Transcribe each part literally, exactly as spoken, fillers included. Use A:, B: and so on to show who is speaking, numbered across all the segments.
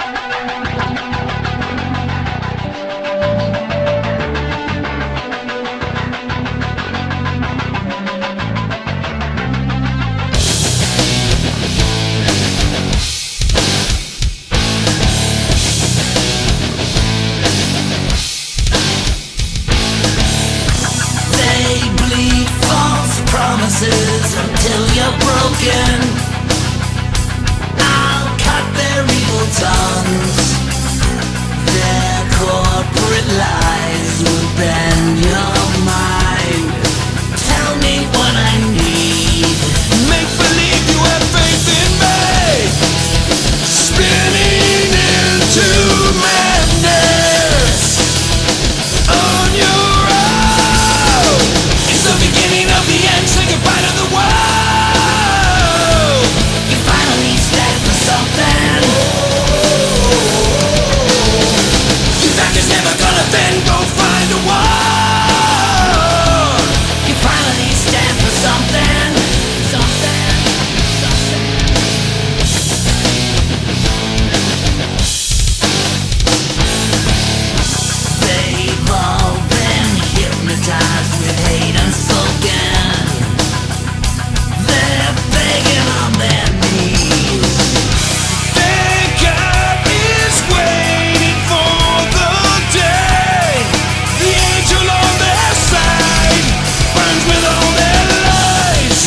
A: Until you're broken, I'll cut their evil tongues. Their corporate lies will bend your mind. Tell me what I need. Make believe you have faith in me. Spinning into madness on your own. It's the beginning of the end. Say goodbye to the world. You finally stand for something. Your back is never gonna bend. Go find a war. You finally stand for something. Something. Something. They've all been hypnotized with hate unspoken. They're begging on their knees. Their God is waiting for the day the angel on their side burns with all their lies.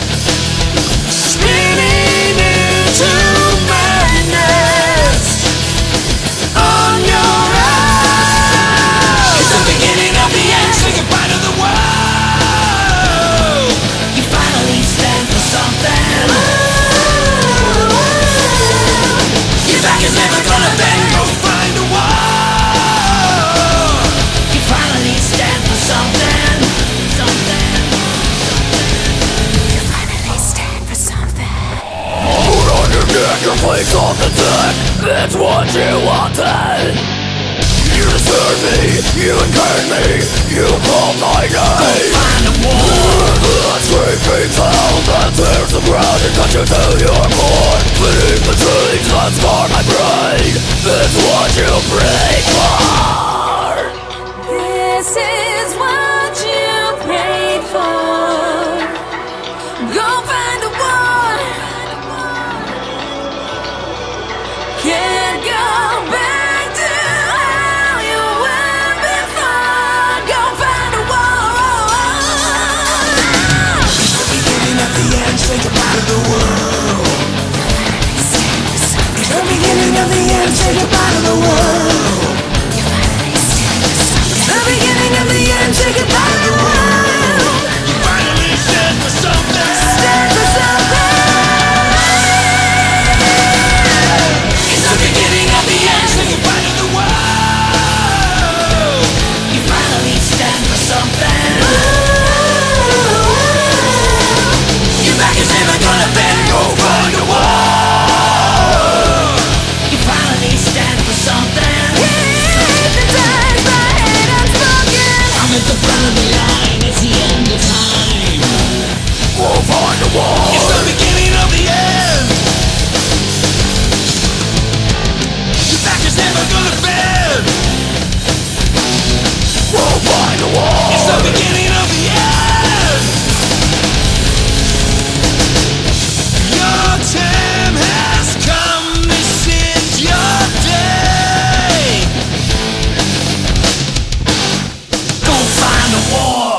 A: Spinning into madness on your own. It's the beginning of the end. Say goodbye to the world. You finally stand for something. Your back is never gonna bend. Go find a war. You finally stand for something. Something. You finally stand for something.
B: Put on your neck, your place on the deck. That's what you wanted. You deserve me, you incarnate me, you call my name.
A: Find a war.
B: The screaming sound that tears the ground and cuts you to your core. Beneath the trees that scar my brain, it's what you pray for.
C: This is what you prayed for. Go find a war. Can't go back to how you were before. Go find a war.
A: The beginning of the end. Say goodbye to the world. It's the beginning of the end. Say goodbye to the world.
C: The beginning of the end. Say goodbye to the world.
A: You finally stand for something.
C: Stand for something.
A: It's the beginning of the end. Say goodbye to the world. You finally stand for something. Your back is never gonna bend. Go find a war. You finally stand for something.
C: Hypnotized by hate unspoken.
A: I'm at the front of the line. It's the end of time.
B: We'll find a war.
A: It's the beginning of the end. Your back is never gonna bend.
B: We'll find a war.
A: It's the beginning of the end. Your time has come. This is your day. Go find a war.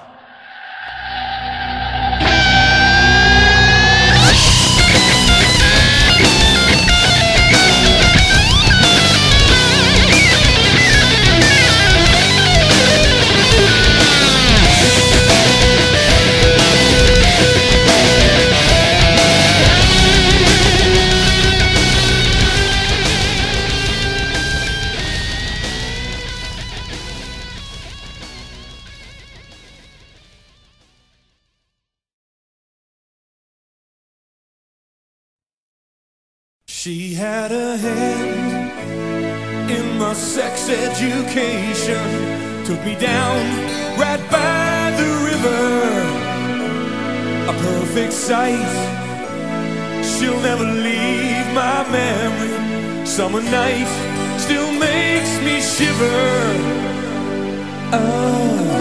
D: She had a hand in my sex education, took me down right by the river. A perfect sight, she'll never leave my memory. summer night still makes me shiver. Oh.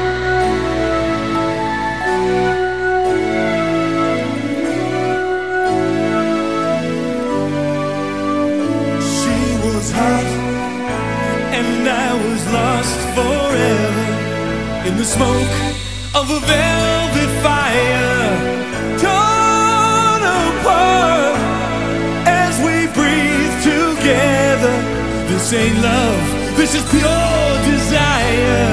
D: Hot, and I was lost forever in the smoke of a velvet fire, torn apart as we breathe together. This ain't love, this is pure desire.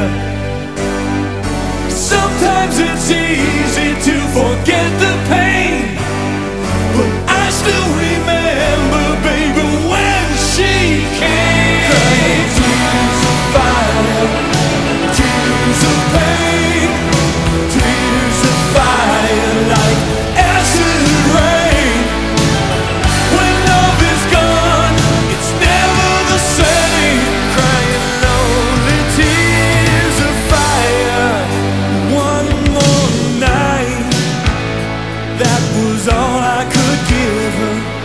D: Sometimes it's easy to forget the pain, but I still remember, baby, when she came. Crying tears of fire, tears of pain, tears of fire like acid rain. When love is gone, it's never the same. Crying lonely tears of fire. One more night, that was all I could give her.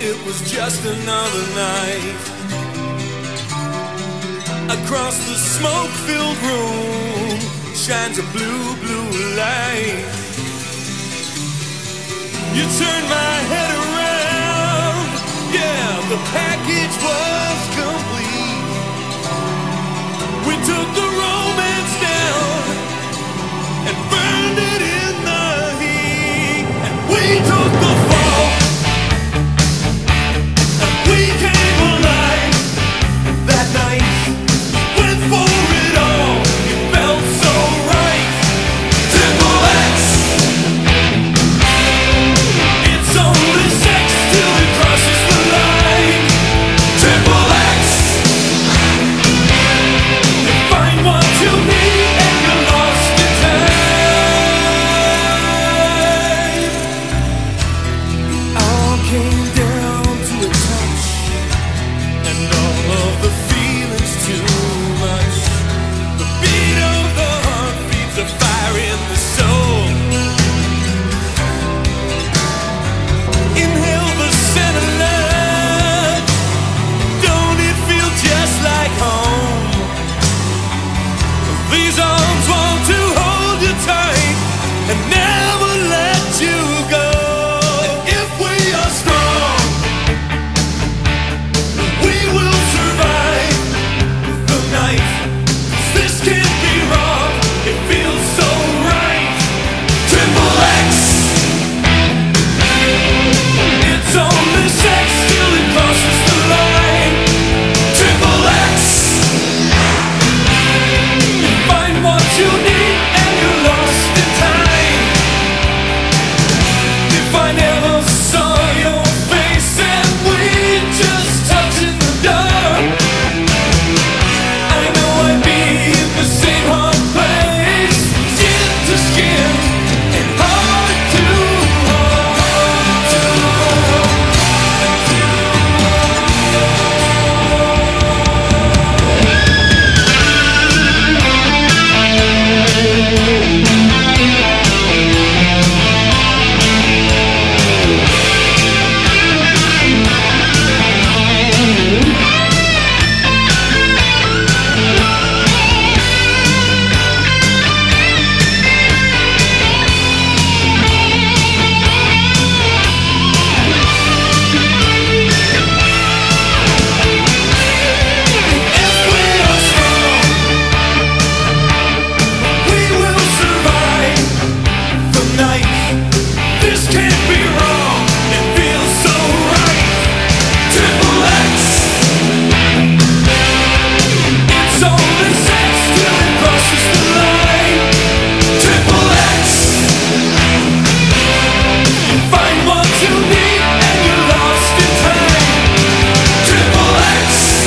D: it was just another night. Across the smoke-filled room shines a blue, blue light. You turned my head around, yeah, the package was complete. We took the romance down and burned it in the heat. And we took the fall, and we came alive that night. Went for it all, it felt so right. Triple X, it's only sex till it crosses the line. Triple X, you find what you need and you're lost in time. All came down to a touch, and all of the feelings too much. The beat of the heart feeds a fire in the soul. Inhale the scent of love. Don't it feel just like home? These arms want to hold you tight and never let you go. And if we are strong, we will survive the night. 'Cause this can't be wrong, it feels so right. Triple X, it's only sex till it crosses the line. Triple X, you find what you need and you're lost in time. If I never saw your face and we just touched in the dark, I know I'd be in the same hard place, skin to skin and heart to heart. If we are strong, we will survive the night. This can't be wrong, it feels so right. Triple X, it's only sex till it crosses the line. Triple X, you find what you need and you're lost in time. Triple X,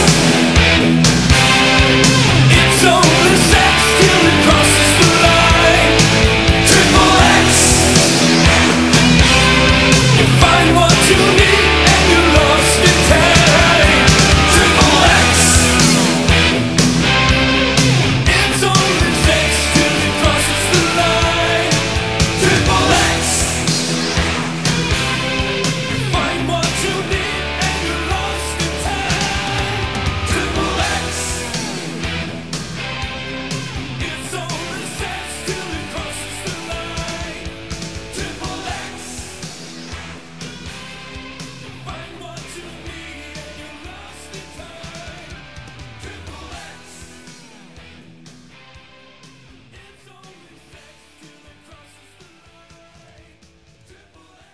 D: it's only sex till it crosses the line. Triple X, you find what you need and you're lost in time. Triple X, it's only sex till it crosses the line. Triple X, you find what you need and you're lost in time. Triple X, it's only sex till it crosses the line. Triple X, find what you need and you're lost in time. Triple X, it's only sex till it crosses the line. Triple X,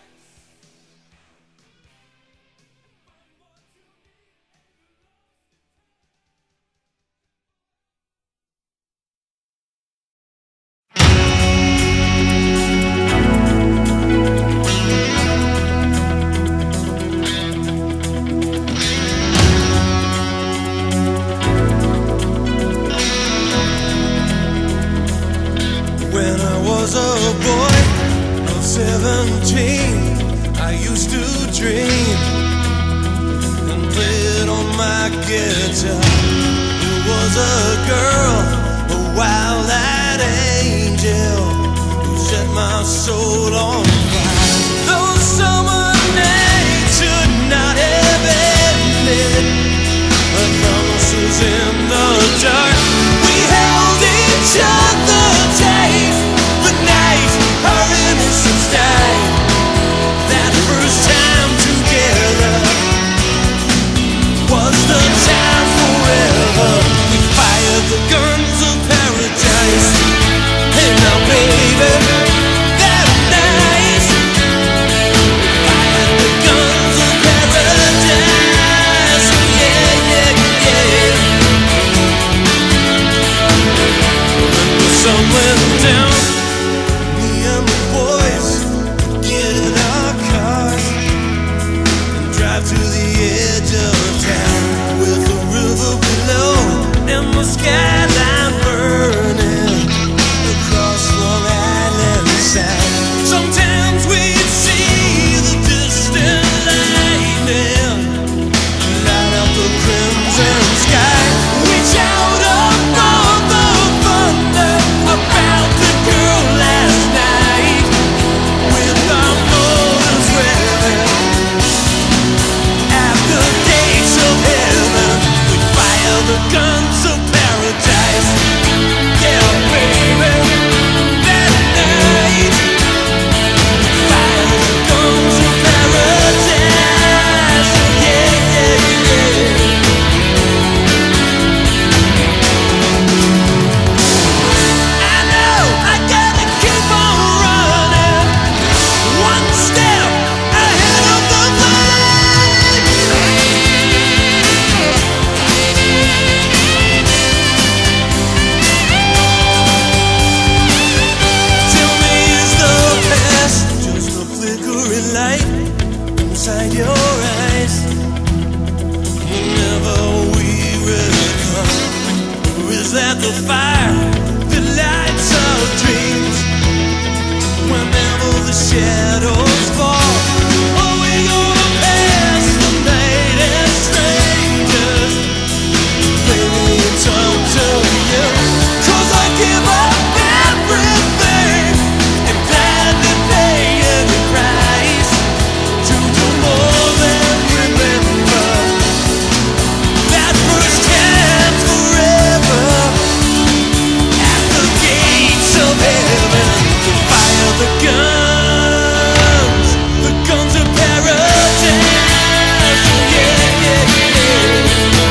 D: when I was a boy of seventeen, I used to dream and play it on my guitar. It was a girl, a wild-eyed angel, who set my soul on fire. Those summer nights should not eyes whenever we recover. Or is that the fire that lights our dreams whenever the shadows fall? Are we gonna pass the night as strangers? Baby, it's up to you. 'Cause I give up everything and gladly pay any price to do more than remember that first chance forever at the gates of heaven to fire the guns, the guns of paradise. Yeah, yeah, yeah.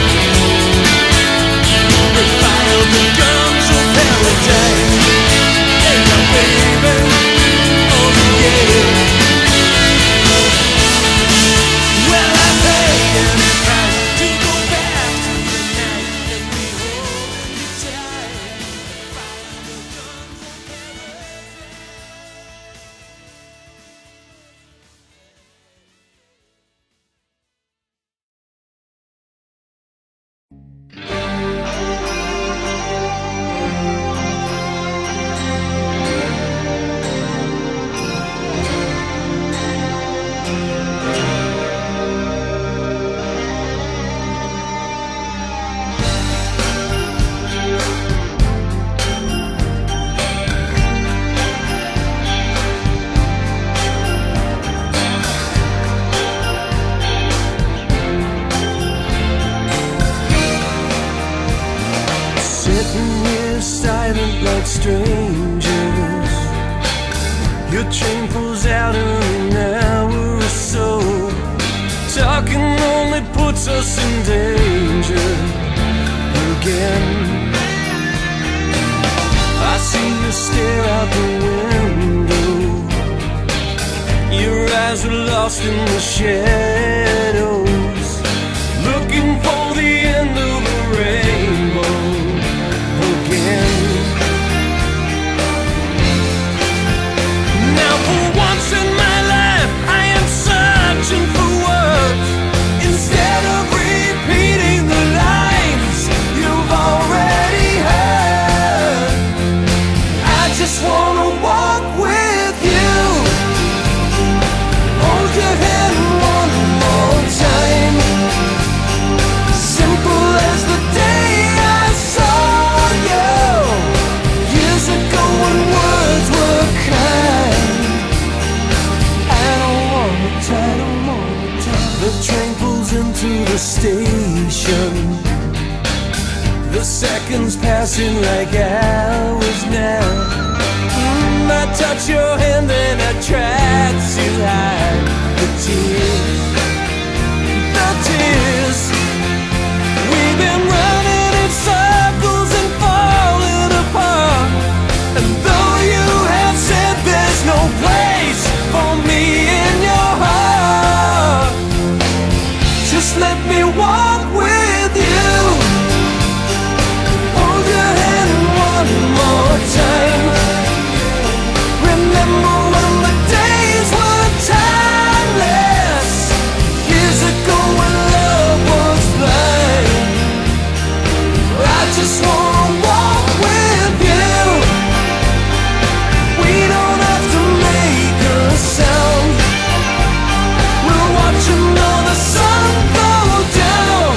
D: We fire the guns of paradise. Hey, now, baby, oh yeah. Well, I pay any price to go back to the night and we hold you tight. Fire the guns of paradise. Sitting here silent like strangers. Your train pulls out in an hour or so. Talking only puts us in danger again. I see you stare out the window. Your eyes are lost in the shadows, looking for the end of the rainbow again. Now for once in my life I am searching for words instead of repeating the lines you've already heard. I just wanna walk with you, hold your hand one more time. Simple as the day I saw you years ago when words were kind. I don't wanna try, don't wanna try. The train pulls into the station. The seconds passing like hours now. Mm, I touch your hand and I try to hide the tears, the tears. We've been running in circles and falling apart. And though you have said there's no place for me in your heart, just let me walk with you, hold your hand one more time. Remember when the days were timeless, years ago when love was blind. I just wanna walk with you. We don't have to make a sound. We'll watch another sun go down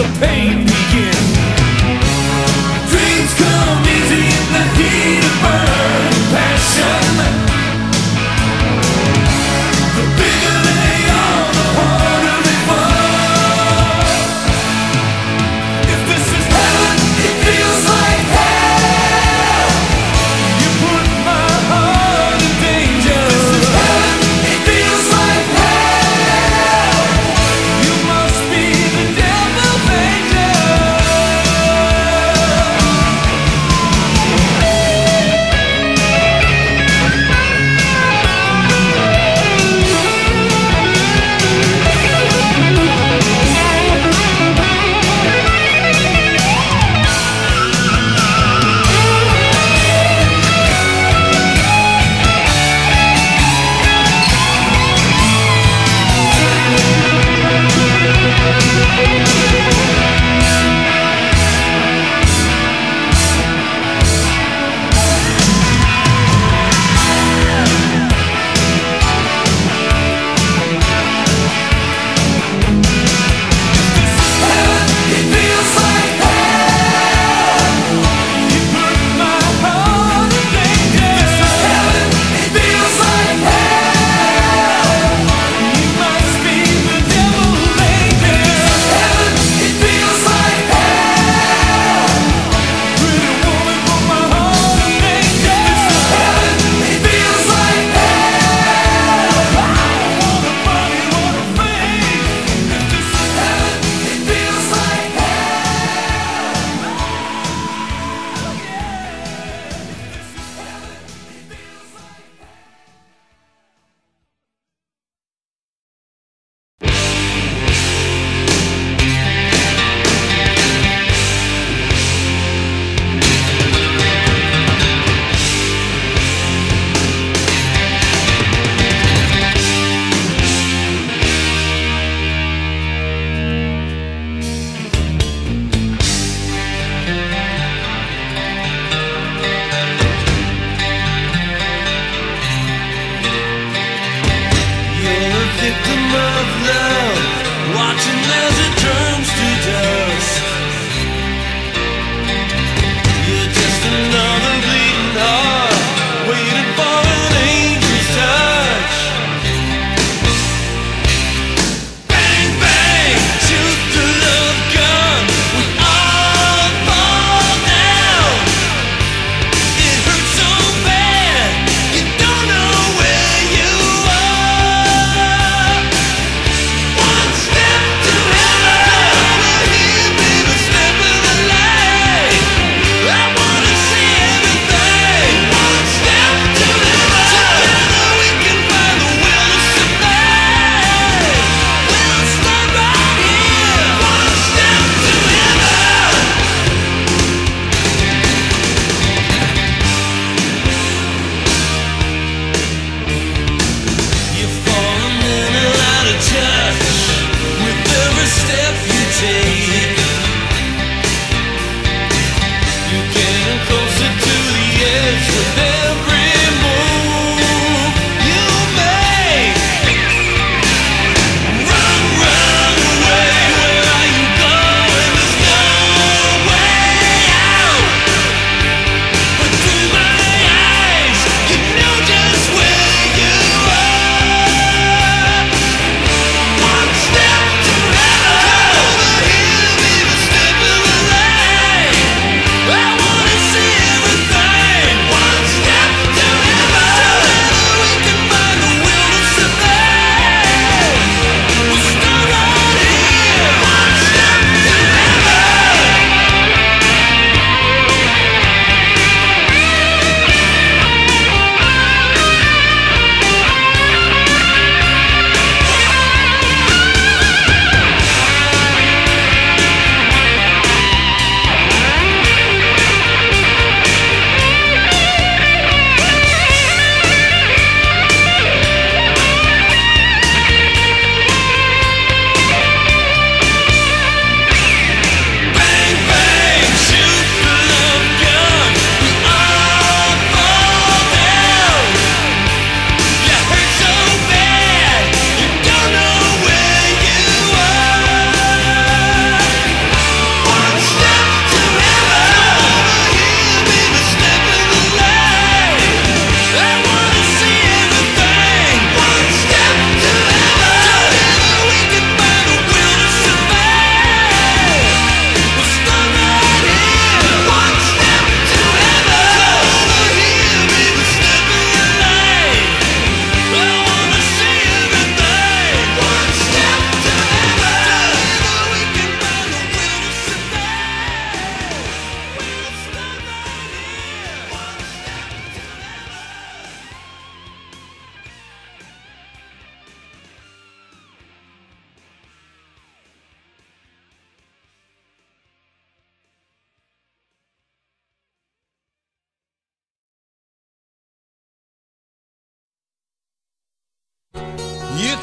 A: the pain begin. Dreams come easy in the heat of burning passion. The bigger they are, the harder they fall. If this is heaven, it feels like hell. You put my heart in danger. This is heaven, it feels like hell. You must be the devil's angel.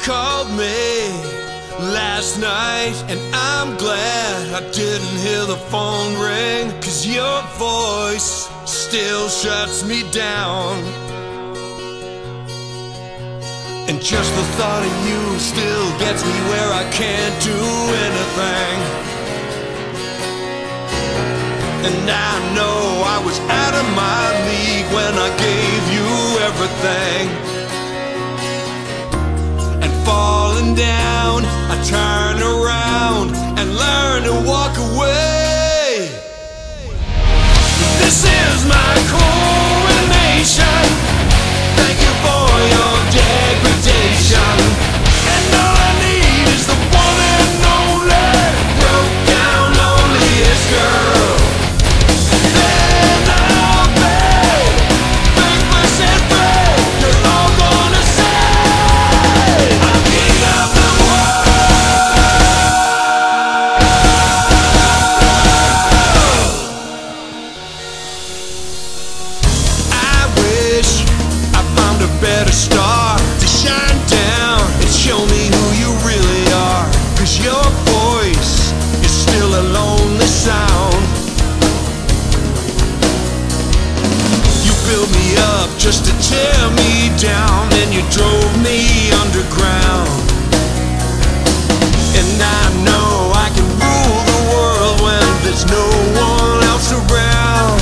D: called me last night, and I'm glad I didn't hear the phone ring, 'cause your voice still shuts me down. And just the thought of you still gets me where I can't do anything. And I know I was out of my league when I gave you everything. And falling down, I turn around and learn to walk away. This is my coronation. Thank you for your degradation. And all I need is the one and only broke down loneliest girl. Then I'll be faithless and free. You're all gonna say I'm king of the world. I wish I found a better star to shine down and show me who you really are, 'cause your voice is still a lonely sound. You built me up just to tear me down, and you drove me underground. And I know I can rule the world when there's no one else around.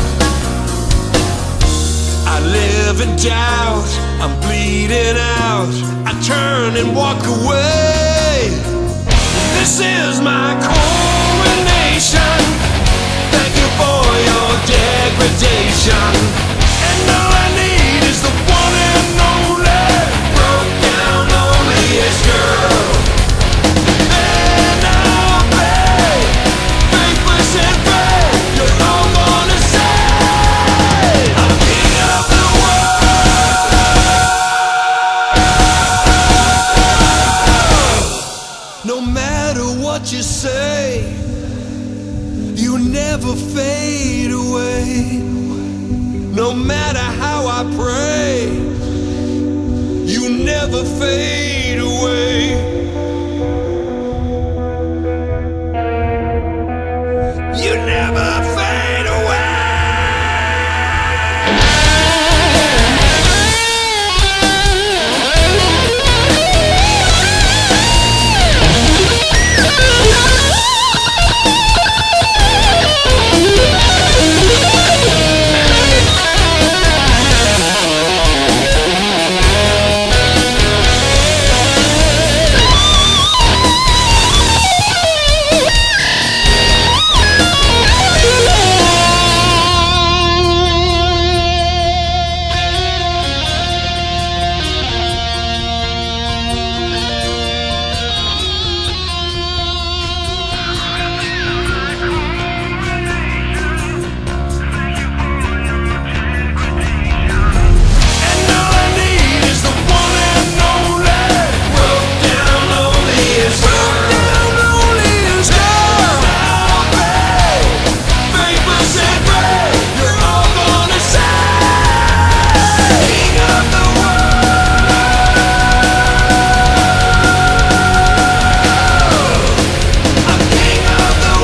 D: I live in doubt, I'm bleeding out, I turn and walk away. This is my coronation. Thank you for your degradation. And all I need is the one and only broke down loneliest girl. Then I'll be faithless and free. You're all gonna say I'm king of the world. No matter what you say, you never fade away. No matter how I pray, you never fade away. You never fade away. And all I need is the one and only broke down loneliest broke down loneliest girl. I'll be faithless and free. You're all gonna say king of the world. I'm king of the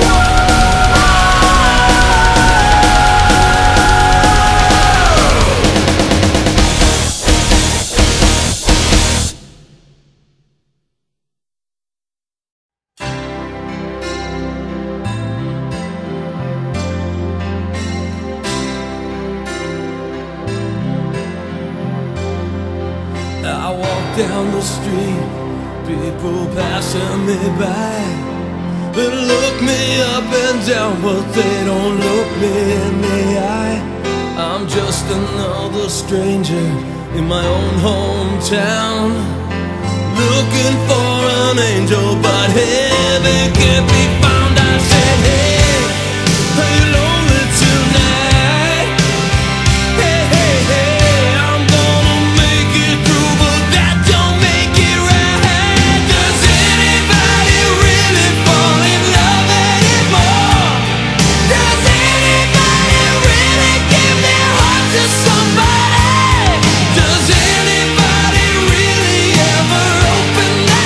D: I walk down the street, people passing me by. They look me up and down, but they don't look me in the eye. I'm just another stranger in my own hometown, looking for an angel, but heaven can't be found. I said, hey, are you lonely tonight? Hey, hey, hey, I'm gonna make it through, but that don't make it right. Does anybody really fall in love anymore? Does anybody really give their heart to somebody? Does anybody really ever open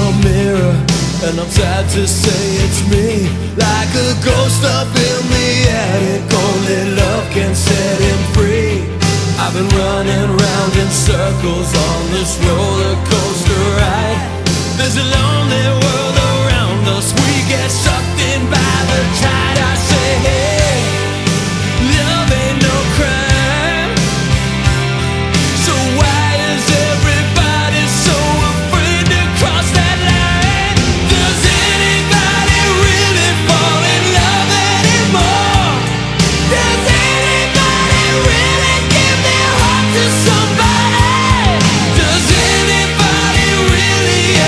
D: the mirror, and I'm sad to say it's me. Like a ghost up in the attic, only love can set him free. I've been running round in circles on this roller coaster ride. There's a lonely world around us, we get sucked in by the tide. I say, hey, love ain't no crime, so why is everybody so afraid to cross that line? Does anybody really fall in love anymore? Does anybody really give their heart to somebody? Does anybody really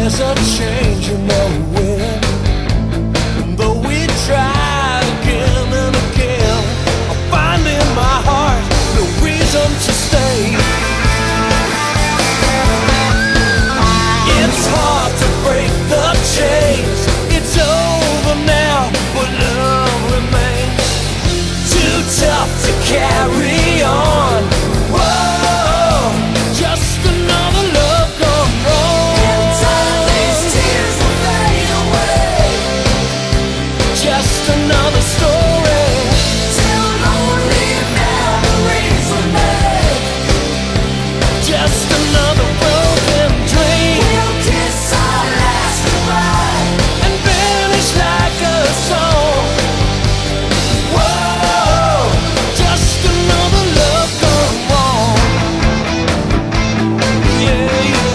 D: there's a change in the wind. Though we try again and again, I find in my heart no reason to stay. It's hard to break the chains. It's over now, but love remains. Too tough to carry on. Whoa, just another love gone wrong.
C: In time these tears will fade away.
D: Just another story.
C: Till lonely memories remain.
D: Just another broken dream.
C: We'll kiss our last goodbye
D: And vanish like a song. Whoa, just another love gone wrong. Yeah, yeah,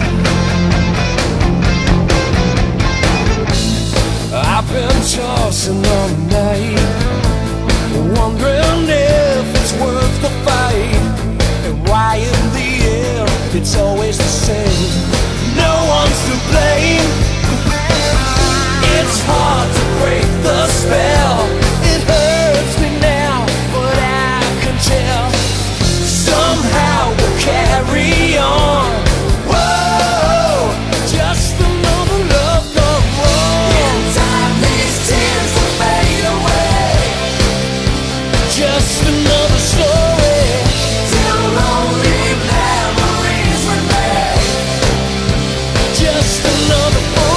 D: yeah. I've been tossing all night, wondering if it's worth the fight, and why in the end it's always the same. No one's to blame. It's hard to break the spell. It hurts me now, but I can tell. Somehow we'll carry on. Whoa, just another love gone wrong.
C: In time these tears will fade away.
D: Just another story.
C: Till lonely memories remain.
D: Just another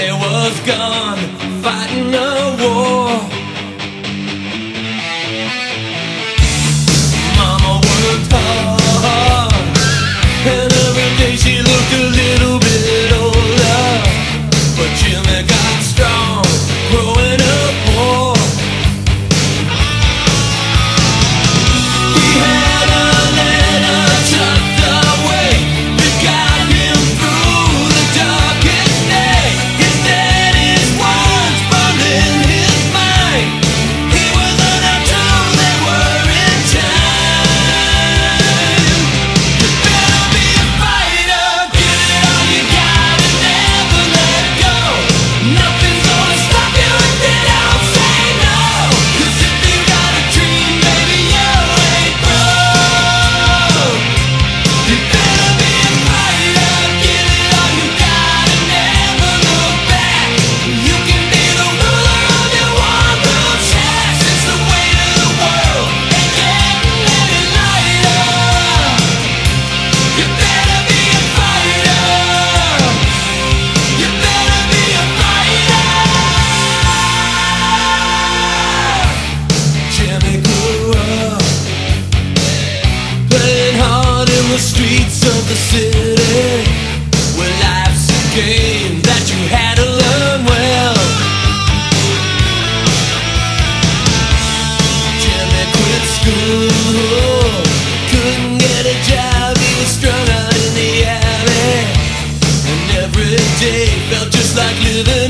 D: Daddy was gone, fighting a war. Mama worked hard, and every day she looked a little bit older. But Jimmy got strong, growing up poor. He had a letter tucked away that got him through the darkest day. His daddy's words burned in his mind. He was learning till they were in time. You better be a fighter, give it all you got and never let go. Nothing's gonna stop you if you don't say no. 'Cause if you got a dream, baby, you ain't broke. You better be a fighter, give it all you got and never look back. You can be the ruler of your one little chance. It's the weight of the world and getting any lighter. You better be a fighter. You better be a fighter. Jimmy grew up playing hard in the streets of the city, where life's a game that you had to learn well. Jimmy quit school, couldn't get a job, he was strung out in the alley, and every day felt just like living